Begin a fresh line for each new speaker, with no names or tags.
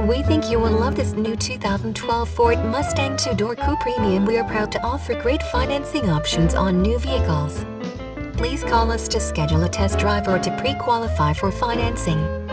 We think you will love this new 2012 Ford Mustang 2-door Coupe Premium. We are proud to offer great financing options on new vehicles. Please call us to schedule a test drive or to pre-qualify for financing.